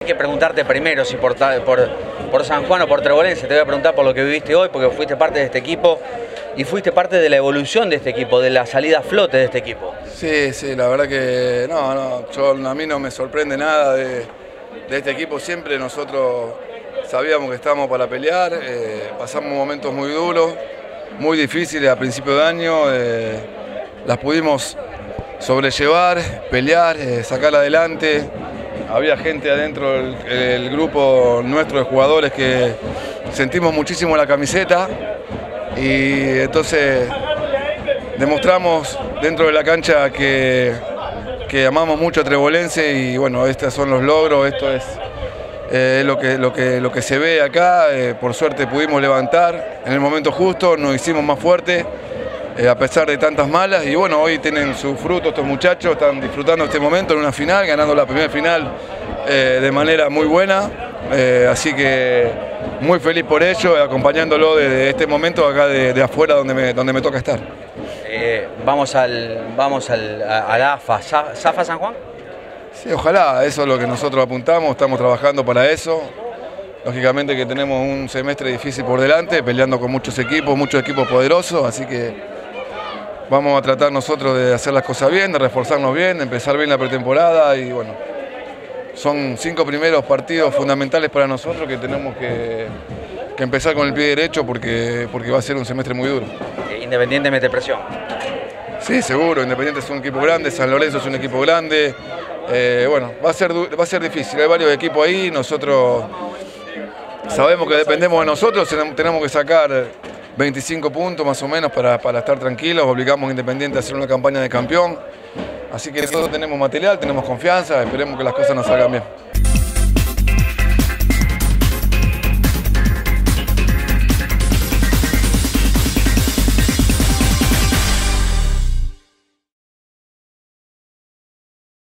Hay que preguntarte primero si por San Juan o por Trebolense. Te voy a preguntar por lo que viviste hoy, porque fuiste parte de este equipo y fuiste parte de la evolución de este equipo, de la salida a flote de este equipo. Sí, la verdad que a mí no me sorprende nada de este equipo. Siempre nosotros sabíamos que estábamos para pelear, pasamos momentos muy duros, muy difíciles a principio de año, las pudimos sobrellevar, pelear, sacar adelante. Había gente adentro del grupo nuestro de jugadores que sentimos muchísimo la camiseta y entonces demostramos dentro de la cancha que amamos mucho a Trebolense y bueno, estos son los logros, esto es lo que se ve acá. Por suerte pudimos levantar en el momento justo, nos hicimos más fuertes a pesar de tantas malas y bueno, hoy tienen su fruto estos muchachos, están disfrutando este momento en una final, ganando la primera final de manera muy buena, así que muy feliz por ello, acompañándolo desde este momento acá de afuera donde me toca estar. Vamos a la AFA, ¿Zafa San Juan? Sí, ojalá, eso es lo que nosotros apuntamos, estamos trabajando para eso. Lógicamente que tenemos un semestre difícil por delante, peleando con muchos equipos poderosos, así que vamos a tratar nosotros de hacer las cosas bien, de reforzarnos bien, de empezar bien la pretemporada y bueno, son 5 primeros partidos fundamentales para nosotros que tenemos que empezar con el pie derecho porque va a ser un semestre muy duro. Independiente mete presión. Sí, seguro, Independiente es un equipo grande, San Lorenzo es un equipo grande, bueno, va a ser difícil, hay varios equipos ahí, nosotros sabemos que dependemos de nosotros, tenemos que sacar 25 puntos más o menos para estar tranquilos, obligamos a Independiente a hacer una campaña de campeón, así que nosotros tenemos material, tenemos confianza, esperemos que las cosas nos salgan bien.